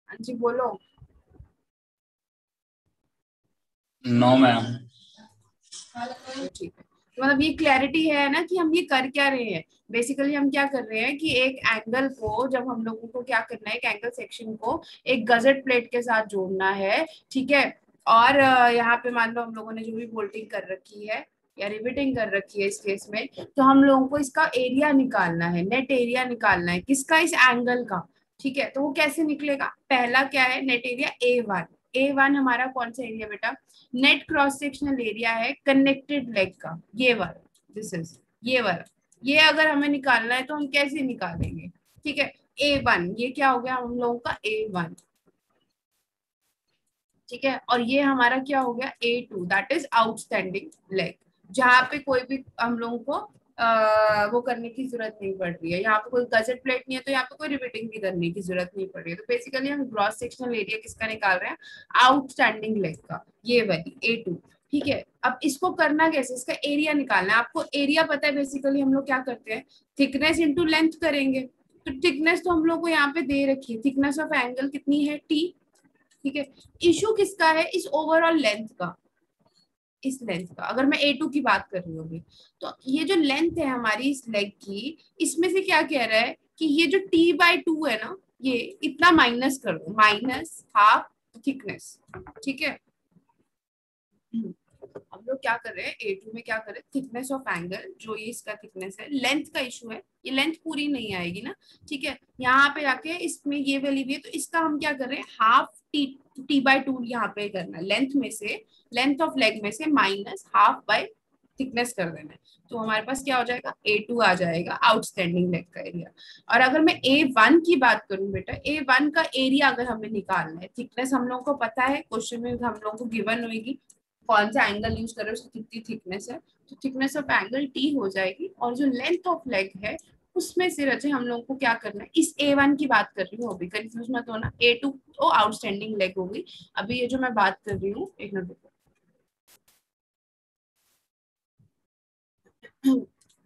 हाँ जी बोलो। No ma'am. ठीक है, तो मतलब ये क्लैरिटी है ना कि हम ये कर क्या रहे हैं। बेसिकली हम क्या कर रहे हैं कि एक एंगल को, जब हम लोगों को क्या करना है, एक एंगल सेक्शन को एक गजेट प्लेट के साथ जोड़ना है। ठीक है। और यहाँ पे मान लो हम लोगों ने जो भी बोल्टिंग कर रखी है या रिवेटिंग कर रखी है इस केस में, तो हम लोगों को इसका एरिया निकालना है, नेट एरिया निकालना है किसका, इस एंगल का। ठीक है, तो वो कैसे निकलेगा, पहला क्या है, नेट एरिया A1। A1 हमारा कौन सा एरिया बेटा, नेट क्रॉस सेक्शनल एरिया है कनेक्टेड लेग का, ये वाला, दिस इज, ये वाला। ये अगर हमें निकालना है तो हम कैसे निकालेंगे। ठीक है, A1 ये क्या हो गया हम लोगों का A1। ठीक है, और ये हमारा क्या हो गया A2, that is outstanding leg, जहाँ पे कोई भी हम लोगों को वो करने की जरूरत नहीं पड़ रही है, यहाँ पे कोई गजेट प्लेट नहीं है, तो यहाँ पे कोई रिवेटिंग भी करने की जरूरत नहीं पड़ रही है। तो बेसिकली हम ग्रॉस सेक्शनल एरिया किसका निकाल रहे हैं, आउटस्टैंडिंग लेग का, ये वाली A2। ठीक है, अब इसको करना कैसे, इसका एरिया निकालना है आपको। एरिया पता है बेसिकली हम लोग क्या करते हैं, थिकनेस इंटू लेंथ करेंगे। तो थिकनेस तो हम लोग को यहाँ पे दे रखी है, थिकनेस ऑफ एंगल कितनी है T। ठीक है, इशू किसका है, इस ओवरऑल लेंथ का, इस लेंथ का। अगर मैं A2 की बात कर रही हूँ अभी, तो ये जो लेंथ है हमारी इस लेग की, इसमें से क्या कह रहा है कि ये जो T/2 है ना, ये इतना माइनस कर दो, माइनस हाफ थिकनेस। ठीक है, हम लोग क्या कर रहे हैं A2 में, क्या कर रहे हैं, थिकनेस ऑफ एंगल, जो ये इसका थिकनेस है, लेंथ का इशू है, ये लेंथ पूरी नहीं आएगी ना। ठीक है, यहाँ पे जाके इसमें ये वाली भी है, तो इसका हम क्या कर रहे हैं, हाफ T/2 यहाँ पे करना है, लेंथ में से, लेंथ ऑफ लेग में से माइनस हाफ बाय थिकनेस कर देना है। तो हमारे पास क्या हो जाएगा, A2 आ जाएगा, आउटस्टैंडिंग लेग का एरिया। और अगर मैं A1 की बात करूं बेटा, A1 का एरिया अगर हमें निकालना है, थिकनेस हम लोगों को पता है, क्वेश्चन में हम लोगों को गिवन होगी कौन सा एंगल यूज कर रहे हो, उसकी कितनी थिकनेस है, तो थिकनेस ऑफ एंगल T हो जाएगी, और जो लेंथ ऑफ लेग है उसमें से रचे हम लोगों को क्या करना है, इस A1 की बात कर रही हूँ अभी, कंफ्यूज मत होना, A2 तो आउटस्टैंडिंग लेग होगी। अभी ये जो मैं बात कर रही हूँ, एक मिनट रुको।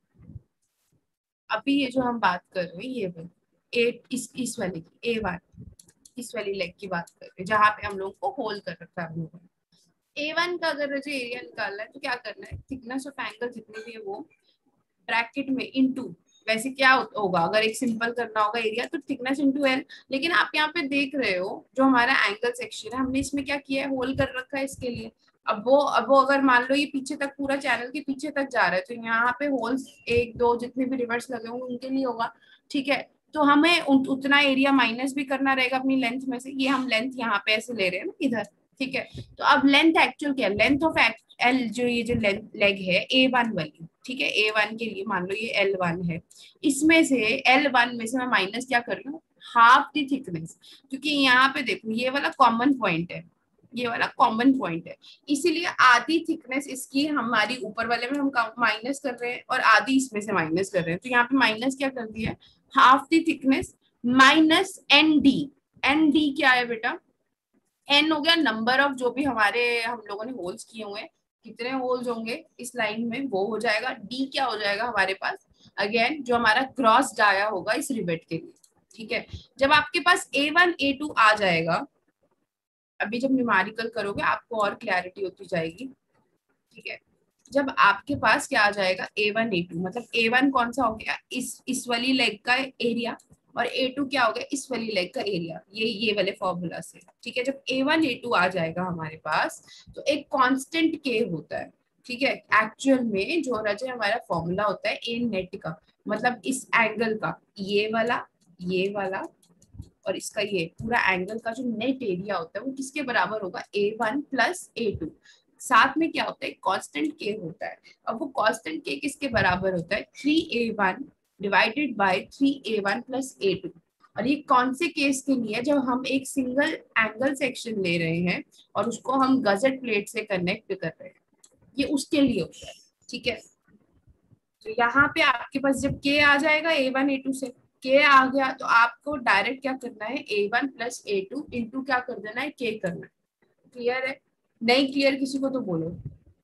अभी ये जो हम बात कर रहे हैं, ये वाली ए, इस वाले की A1, इस वाली लेग की बात कर रहे हैं, जहां पे हम लोग को होल कर रखा है हम लोगों ने। A1 का अगर मुझे एरिया निकालना है तो क्या करना है, थिकनेस ऑफ एंगल जितनी भी है वो ब्रैकेट में इनटू, वैसे क्या होगा अगर एक सिंपल करना होगा एरिया, तो थिकनेस इंटू L। लेकिन आप यहाँ पे देख रहे हो जो हमारा एंगल सेक्शन है, हमने इसमें क्या किया है, होल कर रखा है इसके लिए। अब वो अगर मान लो ये पीछे तक, पूरा चैनल के पीछे तक जा रहा है, तो यहाँ पे होल्स एक दो जितने भी रिवर्स लगे होंगे उनके लिए होगा। ठीक है, तो हमें उतना एरिया माइनस भी करना रहेगा अपनी लेंथ में से, ये हम लेंथ यहाँ पे ऐसे ले रहे हैं ना इधर। ठीक है, तो अब लेंथ एक्चुअल क्या है, लेंथ ऑफ L, जो ये जो लेग है A1 वाली, ठीक है, A1 के लिए मान लो ये L1 है, इसमें से L1 में से मैं माइनस क्या कर रही हूँ, हाफ दी थिकनेस। क्योंकि यहाँ पे देखो ये वाला कॉमन पॉइंट है, ये वाला कॉमन पॉइंट है, इसीलिए आधी थिकनेस इसकी हमारी ऊपर वाले में हम माइनस कर रहे हैं, और आधी इसमें से माइनस कर रहे हैं। तो यहाँ पे माइनस क्या कर दिया है, half the thickness minus ND। ND क्या है बेटा, एन हो गया नंबर ऑफ जो भी हमारे हम लोगों ने होल्स किए हुए हैं, कितने होल्स होंगे इस लाइन में, वो हो जाएगा। डी क्या हो जाएगा हमारे पास, अगेन जो हमारा क्रॉस डाया होगा इस रिवेट के लिए। ठीक है, जब आपके पास A1 A2 आ जाएगा, अभी जब न्यूमेरिकल करोगे आपको और क्लैरिटी होती जाएगी। ठीक है, जब आपके पास क्या आ जाएगा A1 A2, मतलब A1 कौन सा हो गया, इस वाली लेग का एरिया, और A2 क्या हो गया, इस वाली लेग का एरिया, ये वाले फॉर्मूला से। ठीक है, जब A1 A2 आ जाएगा हमारे पास, तो एक कांस्टेंट K होता है। ठीक है, एक्चुअल में जो रजे हमारा फॉर्मूला होता है ए नेट का, मतलब इस एंगल का, ये वाला और इसका ये पूरा एंगल का जो नेट एरिया होता है वो किसके बराबर होगा, A1 प्लस A2। साथ में क्या होता है, कांस्टेंट K होता है। अब वो कांस्टेंट K किसके बराबर होता है, 3A1 divided by 3A1 plus A2। और ये कौन से केस के लिए, जब हम एक सिंगल एंगल सेक्शन ले रहे हैं और उसको हम गजेट प्लेट से कनेक्ट कर रहे हैं, ये उसके लिए होता है। ठीक है, तो यहाँ पे आपके पास जब के आ जाएगा A1 A2 से, के आ गया तो आपको डायरेक्ट क्या करना है, A1 प्लस A2 इंटू क्या कर देना है, के करना है। क्लियर है, नहीं क्लियर किसी को तो बोलो।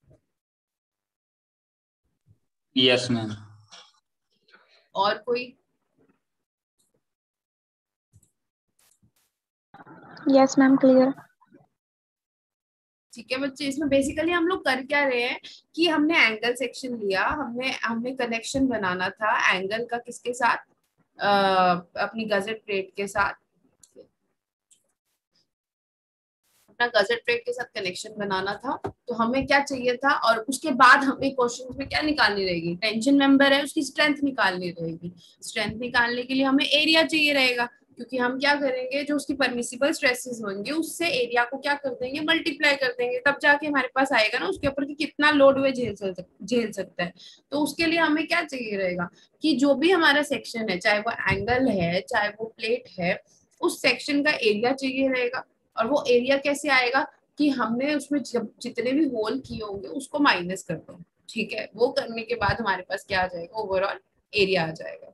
Yes ma'am. और कोई, यस मैम, क्लियर। ठीक है बच्चे, इसमें बेसिकली हम लोग कर क्या रहे हैं कि हमने एंगल सेक्शन लिया, हमने हमने कनेक्शन बनाना था एंगल का किसके साथ, अपनी गजेट प्लेट के साथ, अपना गजेट प्लेट के साथ कनेक्शन बनाना था। तो हमें क्या चाहिए था, और उसके बाद हमें क्वेश्चन में क्या निकालनी रहेगी, टेंशन मेंबर है उसकी स्ट्रेंथ निकालनी रहेगी। स्ट्रेंथ निकालने के लिए हमें एरिया चाहिए रहेगा, क्योंकि हम क्या करेंगे, जो उसकी परमिसिबल स्ट्रेसेस होंगे उससे एरिया को क्या कर देंगे, मल्टीप्लाई कर देंगे, तब जाके हमारे पास आएगा ना उसके ऊपर कि कितना लोड वे झेल सकता है। तो उसके लिए हमें क्या चाहिए रहेगा कि जो भी हमारा सेक्शन है, चाहे वो एंगल है चाहे वो प्लेट है, उस सेक्शन का एरिया चाहिए रहेगा। और वो एरिया कैसे आएगा कि हमने उसमें जब जितने भी होल किए होंगे उसको माइनस कर दो। ठीक है, वो करने के बाद हमारे पास क्या आ जाएगा, ओवरऑल एरिया आ जाएगा।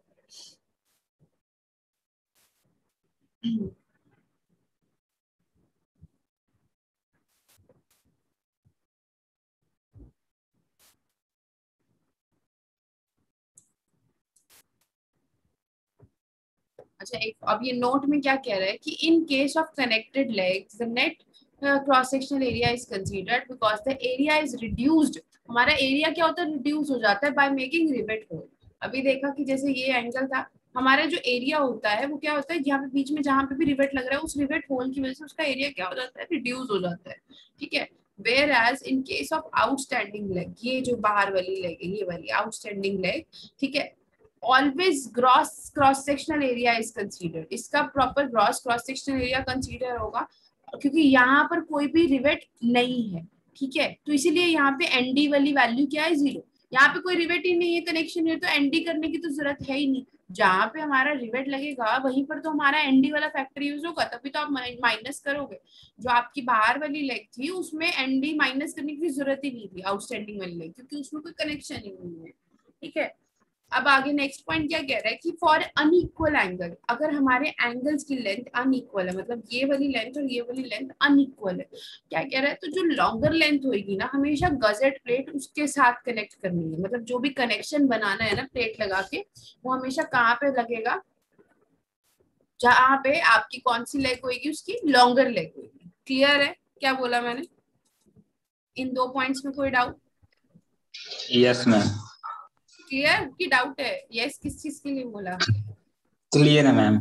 अच्छा, एक अब ये नोट में क्या कह रहा है कि in case of connected legs the net cross sectional area is considered because the area is reduced. हमारा एरिया क्या होता है, रिड्यूस हो जाता है बाय मेकिंग रिवेट होल। अभी देखा कि जैसे ये एंगल था, हमारा जो एरिया होता है वो क्या होता है, यहाँ पे बीच में जहां पे भी रिवेट लग रहा है उस रिवेट होल की वजह से उसका एरिया क्या हो जाता है, रिड्यूस हो जाता है। ठीक है, whereas in case of outstanding leg, ये जो बाहर वाली लेग है, ये वाली आउटस्टैंडिंग लेग, ठीक है, always gross cross sectional area is considered. इसका proper gross cross sectional area consider होगा, क्योंकि यहाँ पर कोई भी रिवेट नहीं है। ठीक है, तो इसीलिए यहाँ पे एनडी वाली वैल्यू क्या है, 0। यहाँ पे कोई रिवेट ही नहीं है, कनेक्शन है, तो एनडी करने की तो जरूरत है ही नहीं। जहाँ पे हमारा रिवेट लगेगा वहीं पर तो हमारा एनडी वाला फैक्टर यूज होगा, तभी तो आप माइनस करोगे। जो आपकी बाहर वाली लेग थी उसमें एनडी माइनस करने की जरूरत ही नहीं थी, आउटस्टैंडिंग वाली लेग, क्योंकि उसमें कोई कनेक्शन ही नहीं है। ठीक है, अब आगे नेक्स्ट पॉइंट क्या कह रहा है कि फॉर अनइक्वल एंगल, अगर हमारे एंगल्स की लेंथ अनइक्वल है, मतलब ये वाली लेंथ और ये वाली लेंथ अनइक्वल है, क्या कह रहा है, तो जो लॉन्गर लेंथ होगी ना, हमेशा गजेट प्लेट उसके साथ कनेक्ट करनी है। मतलब जो भी कनेक्शन बनाना है ना प्लेट लगा के, वो हमेशा कहाँ पे लगेगा, जहाँ पे आपकी कौन सी लेग होगी, उसकी लॉन्गर लेग होगी। क्लियर है क्या बोला मैंने, इन दो पॉइंट्स में कोई डाउट? Yes ma'am. क्लियर की डाउट है? यस किस चीज के लिए बोला? क्लियर है मैम।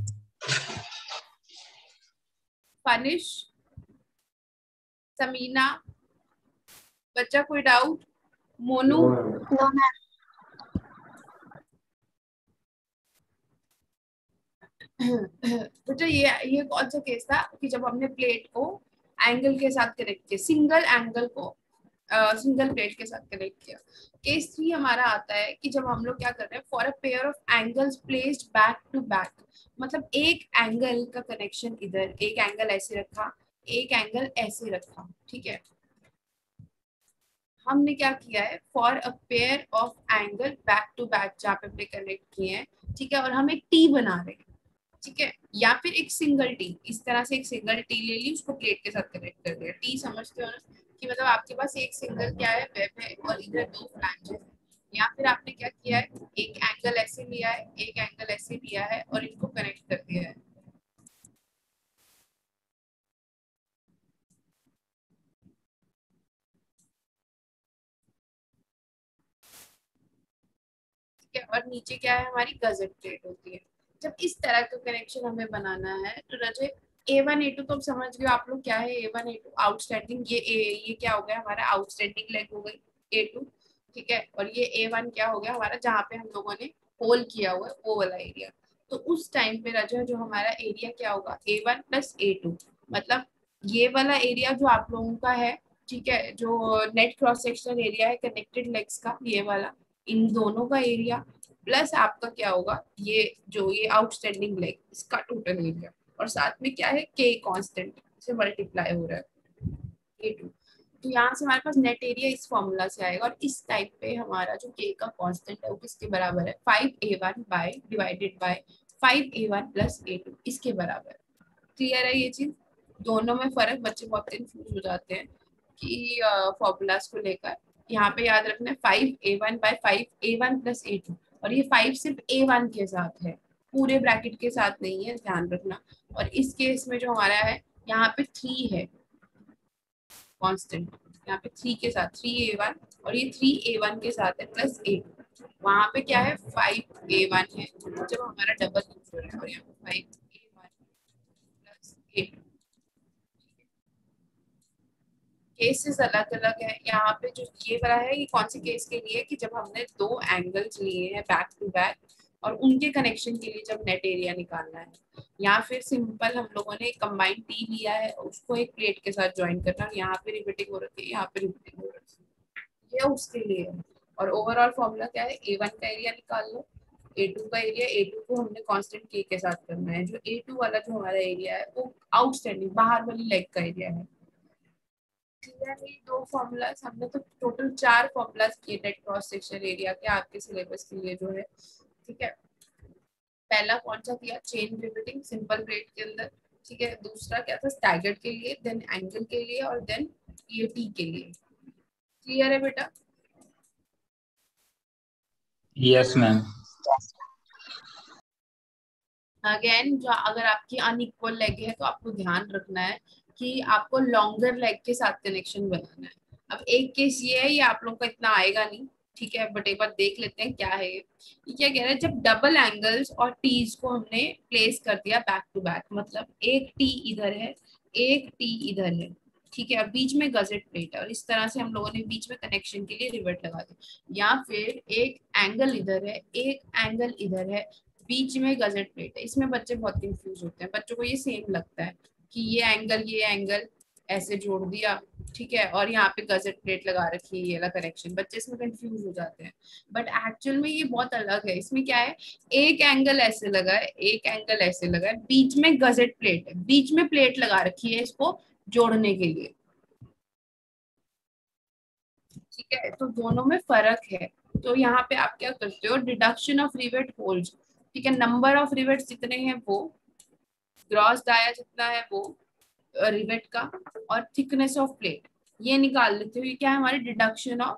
फनिश, समीना, बच्चा कोई डाउट? मोनू? No ma'am. बेटा ये कौन सा केस था कि जब हमने प्लेट को एंगल के साथ कनेक्ट किया, सिंगल एंगल को सिंगल प्लेट के साथ कनेक्ट किया। केस 3 हमारा आता है कि जब हम लोग क्या कर रहे हैं, for a pair of angles placed back to back, मतलब एक एंगल का कनेक्शन इधर, एक एंगल ऐसे रखा, एक एंगल ऐसे रखा। ठीक है, हमने क्या किया है, for a pair of angle back to back जहाँ पे हमने कनेक्ट किए हैं, ठीक है, और हम एक टी बना रहे हैं। ठीक है, या फिर एक सिंगल टी, इस तरह से एक सिंगल टी ले ली, उसको प्लेट के साथ कनेक्ट कर दिया। टी समझते हो ना, कि मतलब आपके पास एक सिंगल क्या है, वेब है, और इधर दो फ्लैंजेस है। या फिर आपने क्या किया है, एक एंगल ऐसे लिया है, एक एंगल ऐसे लिया है, और इनको कनेक्ट कर दिया है। ठीक है, और नीचे क्या है, हमारी गजेट प्लेट होती है। जब इस तरह का कनेक्शन हमें बनाना है तो रजे A1 A2 तो समझ गए आप लोग क्या है A1 A2, आउटस्टैंडिंग, ये क्या हो गया, हमारा आउटस्टैंडिंग लेग हो गई A2। ठीक है, और ये A1 क्या हो गया हमारा, जहाँ पे हम लोगों ने होल किया हुआ है वो वाला एरिया। तो उस टाइम पे रजा जो हमारा एरिया क्या होगा, A1 + A2, मतलब ये वाला एरिया जो आप लोगों का है, ठीक है, जो नेट क्रॉस सेक्शनल एरिया है कनेक्टेड लेग्स का, ये वाला, इन दोनों का एरिया, प्लस आपका क्या होगा, ये जो ये आउटस्टैंडिंग लेग, इसका टोटल एरिया, और साथ में क्या है, के कांस्टेंट से मल्टीप्लाई हो रहा है A2। तो यहाँ से हमारे पास नेट एरिया इस फॉर्मूला से आएगा, और इस टाइप पे हमारा जो के का कांस्टेंट है वो किसके बराबर है, 5A1 divided by 5A1 + A2, इसके बराबर है। क्लियर है ये चीज? दोनों में फर्क, बच्चे बहुत कंफ्यूज हो जाते हैं कि फॉर्मूलाज को लेकर। यहाँ पे याद रखना है 5A1 + A2, और ये 5 सिर्फ A1 के साथ है, पूरे ब्रैकेट के साथ नहीं है, ध्यान रखना। और इस केस में जो हमारा है यहाँ पे 3 है कांस्टेंट, यहाँ पे 3 के साथ 3a1 और ये 3a1 के साथ है प्लस a, वहां पे क्या है 5a1 है जब हमारा डबल यूज हो रहा है, और यहाँ पे 5a1 प्लस a। केसेस अलग अलग है। यहाँ पे जो ये वाला है ये कौन से केस के लिए, कि जब हमने दो एंगल्स लिए हैं बैक टू बैक और उनके कनेक्शन के लिए जब नेट एरिया निकालना है, या फिर सिंपल हम लोगों ने कंबाइंड टी लिया है उसको एक प्लेट के साथ ज्वाइन करना, और यहाँ पे रिवेटिंग हो रखी है, यहाँ पे रिवेटिंग हो रखी है, ये उसके लिए है। और ओवरऑल फॉर्मूला क्या है, A1 का एरिया निकाल लो, A2 का एरिया, A2 को हमने कांस्टेंट K के साथ करना है, जो A2 वाला जो हमारा एरिया है वो आउटस्टैंडिंग बाहर वाली लेग का एरिया है। दो फॉर्मूलाज हमने तो टोटल 4 फॉर्मूलाज किए नेट क्रॉस सेक्शन एरिया के आपके सिलेबस के लिए जो है, ठीक है। पहला कौन सा किया, चेन रिवेटिंग सिंपल प्लेट के अंदर, ठीक है। दूसरा क्या था, स्टैगर्ड के लिए, देन एंगल के लिए, और देन ये टी के लिए। क्लियर है बेटा? Yes ma'am. अगेन जो अगर आपकी अनइक्वल लेग है तो आपको ध्यान रखना है कि आपको लॉन्गर लेग के साथ कनेक्शन बनाना है। अब एक केस ये है, ये आप लोगों का इतना आएगा नहीं, ठीक है, बट एक बार देख लेते हैं क्या है ये क्या कह रहा है। जब डबल एंगल्स और टीज को हमने प्लेस कर दिया बैक टू बैक, मतलब एक टी इधर है एक टी इधर है, ठीक है, अब बीच में गजेट प्लेट है, और इस तरह से हम लोगों ने बीच में कनेक्शन के लिए रिवेट लगा दिया, या फिर एक एंगल इधर है एक एंगल इधर है, बीच में गजेट प्लेट है। इसमें बच्चे बहुत कंफ्यूज होते हैं, बच्चों को ये सेम लगता है कि ये एंगल ऐसे जोड़ दिया, ठीक है, और यहाँ पे गजेट प्लेट लगा रखी है, ये वाला कनेक्शन, बच्चे इसमें कंफ्यूज हो जाते हैं। बट एक्चुअल में ये बहुत अलग है। इसमें क्या है, एक एंगल ऐसे लगा है एक एंगल ऐसे लगा है, बीच में गजेट प्लेट है, बीच में प्लेट लगा रखी है इसको जोड़ने के लिए, ठीक है, तो दोनों में फर्क है। तो यहाँ पे आप क्या करते हो, डिडक्शन ऑफ रिवेट होल्स, ठीक है, नंबर ऑफ रिवेट्स जितने हैं वो, ग्रॉस डाया जितना है वो रिवेट का, और थिकनेस ऑफ प्लेट ये निकाल लेते हो। ये क्या है, हमारी डिडक्शन ऑफ,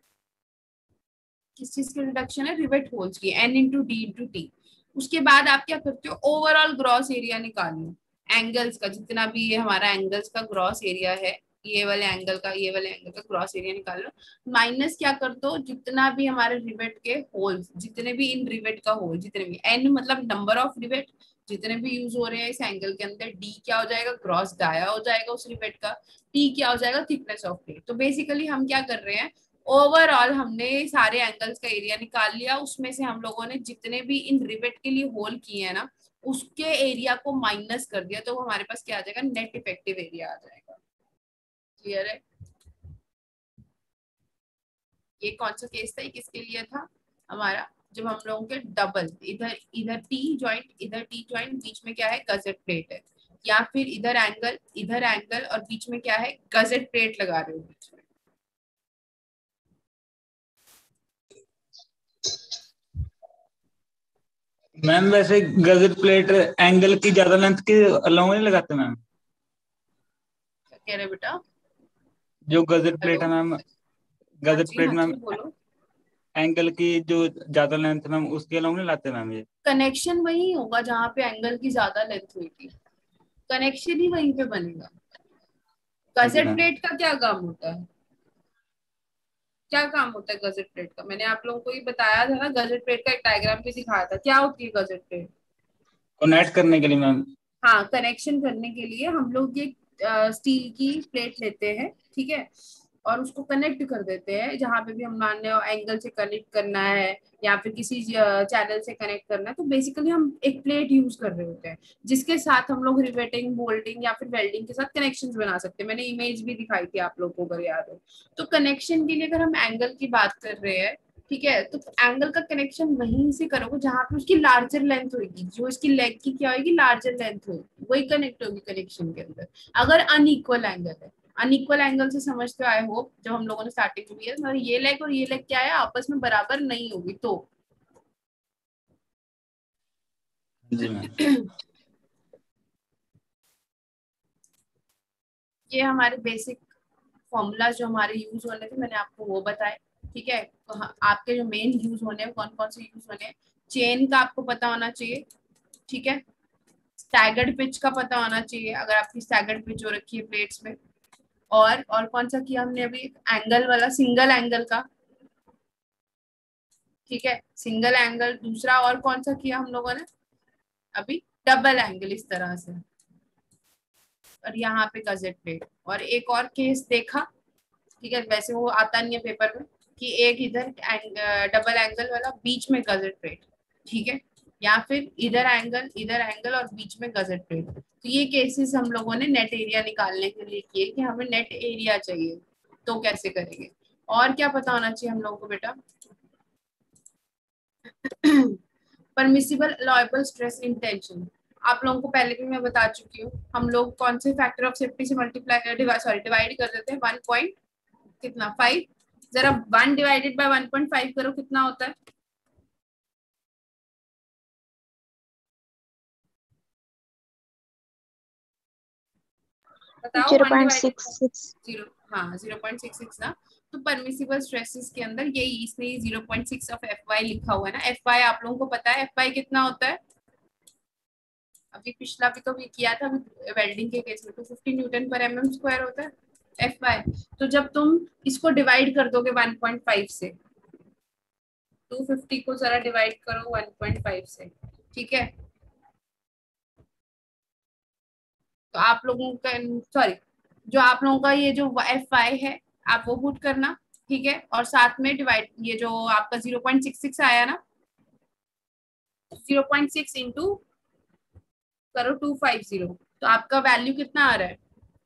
किस चीज की डिडक्शन है, रिवेट होल्स की, N into D into T. उसके बाद आप क्या करते हो, ओवरऑल ग्रॉस एरिया निकाल लो, एंगल्स का जितना भी ये हमारा एंगल्स का ग्रॉस एरिया है, ये वाले एंगल का ये वाले एंगल का ग्रॉस एरिया निकाल लो, माइनस क्या कर दो, जितना भी हमारे रिवेट के होल्स, जितने भी इन रिवेट का होल, जितने भी, एन मतलब नंबर ऑफ रिवेट जितने भी यूज हो रहे हैं इस एंगल के अंदर, डी क्या हो जाएगा, ग्रॉस डाया हो जाएगा उस रिवेट का, टी क्या हो जाएगा, थिकनेस ऑफ प्लेट। तो बेसिकली हम क्या कर रहे हैं, ओवरऑल हमने सारे एंगल्स का एरिया निकाल लिया, उसमें से हम लोगों ने जितने भी इन रिवेट के लिए होल किए हैं ना उसके एरिया को माइनस कर दिया, तो हमारे पास क्या आ जाएगा, नेट इफेक्टिव एरिया आ जाएगा। क्लियर है? ये कौन सा केस था, ये किसके लिए था हमारा, जब हम लोगों के डबल, इधर इधर टी ज्वाइंट इधर टी ज्वाइंट, बीच में क्या है, गजेट प्लेट है, या फिर इधर एंगल और बीच में क्या है, गजेट प्लेट लगा रहे हो बीच में। मैम वैसे गजर प्लेट एंगल की ज्यादा लेंथ के अलोंग नहीं लगाते मैम। क्या कह रहे बेटा? जो गजर प्लेट हेलो? है मैम, हाँ गजर जी प्लेट हाँ मैम जी बोलो। एंगल की जो ज्यादा लेंथ मैम उसके अलोंग नहीं लाते मैम ये। कनेक्शन वही होगा जहाँ पे एंगल की ज्यादा लेंथ होगी, कनेक्शन ही वहीं पे बनेगा। हाँ जी गजेट मैम। प्लेट का क्या काम होता है, क्या काम होता है गजेट प्लेट का, मैंने आप लोगों को ये बताया था ना, गजेट प्लेट का एक डायग्राम भी दिखाया था, क्या होती है गजेट प्लेट। कनेक्ट करने के लिए मैम। हाँ, कनेक्शन करने के लिए हम लोग ये स्टील की प्लेट लेते हैं, ठीक है, और उसको कनेक्ट कर देते हैं जहां पे भी हम मान लो एंगल से कनेक्ट करना है या फिर किसी चैनल से कनेक्ट करना है, तो बेसिकली हम एक प्लेट यूज कर रहे होते हैं जिसके साथ हम लोग रिवेटिंग बोल्टिंग या फिर वेल्डिंग के साथ कनेक्शंस बना सकते हैं। मैंने इमेज भी दिखाई थी आप लोगों को अगर याद हो। तो कनेक्शन के लिए अगर हम एंगल की बात कर रहे हैं, ठीक है, तो एंगल का कनेक्शन वहीं से करोगे जहां पे उसकी लार्जर लेंथ होगी, जो इसकी लेग की क्या होगी, लार्जर लेंथ होगी, वही कनेक्ट होगी कनेक्शन के अंदर। अगर अनइक्वल एंगल है, अनइक्वल एंगल से समझते हो आई होप, जब हम लोगों ने स्टार्टिंग में किया मतलब ये लेग और ये लेग क्या है, आपस में बराबर नहीं होगी तो जी मैम। ये हमारे बेसिक फॉर्मूला जो हमारे यूज होने थे मैंने आपको वो बताए, ठीक है। तो हाँ, आपके जो मेन यूज होने हैं कौन कौन से यूज होने हैं, चेन का आपको पता होना चाहिए, ठीक है, स्टैगर्ड पिच का पता होना चाहिए अगर आपकी स्टैगर्ड पिच हो रखी है प्लेट्स में। और कौन सा किया हमने अभी, एंगल वाला, सिंगल एंगल का, ठीक है, सिंगल एंगल। दूसरा और कौन सा किया हम लोगों ने अभी, डबल एंगल इस तरह से, और यहाँ पे गजेट प्लेट। और एक और केस देखा, ठीक है, वैसे वो आता नहीं है पेपर में, कि एक इधर डबल एंगल वाला, बीच में गजेट प्लेट, ठीक है, या फिर इधर एंगल और बीच में गजेट प्लेट। तो ये केसेस हम लोगों ने नेट एरिया निकालने के लिए किए कि हमें नेट एरिया चाहिए, तो कैसे करेंगे। और क्या पता होना चाहिए हम लोगों को बेटा, permissible allowable stress in tension. आप लोगों को पहले भी मैं बता चुकी हूँ, हम लोग कौन से फैक्टर ऑफ सेफ्टी से मल्टीप्लाई डिवाइड कर देते हैं, 1 पॉइंट कितना 5। जरा 1 डिवाइडेड बाय 1.5 करो, कितना होता है, बताओ। 1 डिवाइडेड 0.66 0, हाँ 0.66 ना। तो परमिसिबल स्ट्रेसेस के अंदर यही, इसलिए 0.6 ऑफ एफ वाई लिखा हुआ है ना। एफ वाई आप लोगों को पता है, एफ वाई कितना होता है, अभी पिछला भी तो भी किया था वेल्डिंग के केस में, तो 50 न्यूटन पर एमएम स्क्वायर होता है एफ वाई। तो जब तुम इसको डिवाइड कर दोगे 1.5 से, 250 को जरा डिवाइड करो 1.5 से, ठीक है, तो आप लोगों का, सॉरी, जो आप लोगों का ये जो एफ वाई है, आप वो पुट करना, ठीक है, और साथ में डिवाइड, ये जो आपका 0.66 आया ना, 0.6 इंटू करो 250, तो आपका वैल्यू कितना आ रहा है।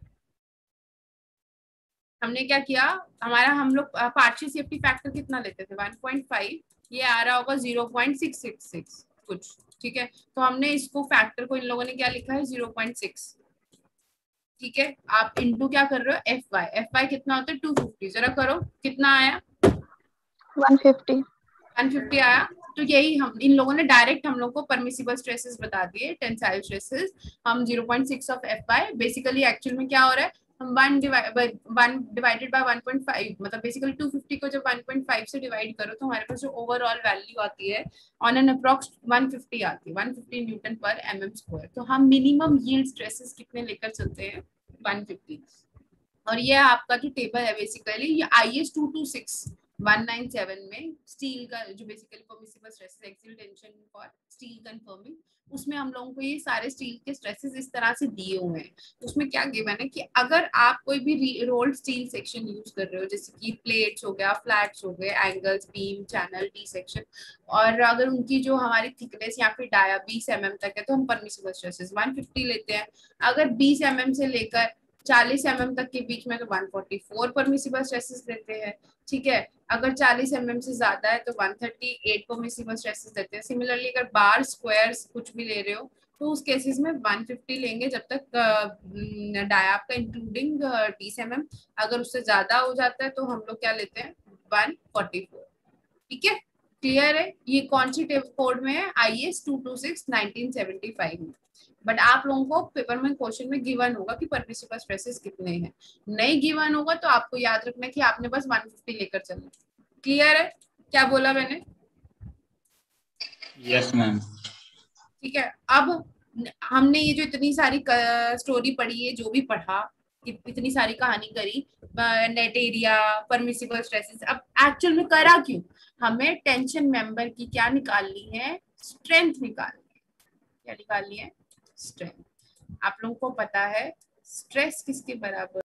हमने क्या किया, हमारा हम लोग पार्शियल सेफ्टी फैक्टर कितना लेते थे 1.5, ये आ रहा होगा 0.666 कुछ, ठीक है, तो हमने इसको फैक्टर को इन लोगों ने क्या लिखा है 0.6, ठीक है। आप इंटू क्या कर रहे हो, एफ वाई कितना होता है 250, जरा करो कितना आया 150 150 आया। तो यही हम इन लोगों ने डायरेक्ट हम लोग को परमिसिबल स्ट्रेसेस बता दिए, टेंसाइल स्ट्रेसेस। हम 0.6 of F Y, basically actual में क्या हो रहा है, हम 1 डिवाइडेड बाय 1.5, मतलब बेसिकली 250 को जब 1.5 से डिवाइड करो तो हमारे पास जो ओवरऑल वैल्यू आती है ऑन एन अप्रॉक्स 150 आती है, 150 न्यूटन पर एमएम स्क्वायर। तो हम मिनिमम यील्ड स्ट्रेसेस कितने लेकर चलते हैं 150। और ये आपका जो टेबल है बेसिकली, ये IS 226/197 में स्टील का जो basically permissible stresses axial tension for steel conforming, उसमें हम लोगों को ये सारे स्टील के स्ट्रेसेस इस तरह से दिए हुए हैं। उसमें क्या गिवन है कि अगर आप कोई भी रोल्ड स्टील सेक्शन यूज कर रहे हो, जैसे कि प्लेट्स हो गया, फ्लैट्स हो गए, angles, beam, channel, D section, और अगर उनकी जो हमारी थिकनेस या फिर डाया 20 mm तक है, तो हम परमिसिबल स्ट्रेसेस 150 लेते हैं। अगर 20 mm से लेकर 40 mm तक के बीच में तो 144 परमिसिबल स्ट्रेसेस देते हैं, ठीक है। अगर 40 mm से ज्यादा है तो 138 परमिसिबल स्ट्रेसेस देते हैं। सिमिलरली अगर बार, स्क्वायर्स कुछ भी ले रहे हो तो उस केसेस में 150 लेंगे, जब तक डाया आपका इंक्लूडिंग 20 mm। अगर उससे ज्यादा हो जाता है तो हम लोग क्या लेते हैं 144, ठीक है। क्लियर है, ये कौन सी कोड में है, IS 226/1975 में। बट आप लोगों को पेपर में क्वेश्चन में गिवन होगा कि परमिसिबल स्ट्रेसेस कितने हैं, नहीं गिवन होगा तो आपको याद रखना है कि आपने बस 150 लेकर चलना। क्लियर है, क्या बोला मैंने, यस मैम। ठीक है। अब हमने ये जो इतनी सारी स्टोरी पढ़ी है, जो भी पढ़ा, इतनी सारी कहानी करी, नेट एरिया, परमिसिबल स्ट्रेसेस, अब एक्चुअल में करा क्यों, हमें टेंशन मेंबर की क्या निकालनी है, स्ट्रेंथ निकालनी है। क्या निकालनी है, स्ट्रेंथ। आप लोगों को पता है स्ट्रेस किसके बराबर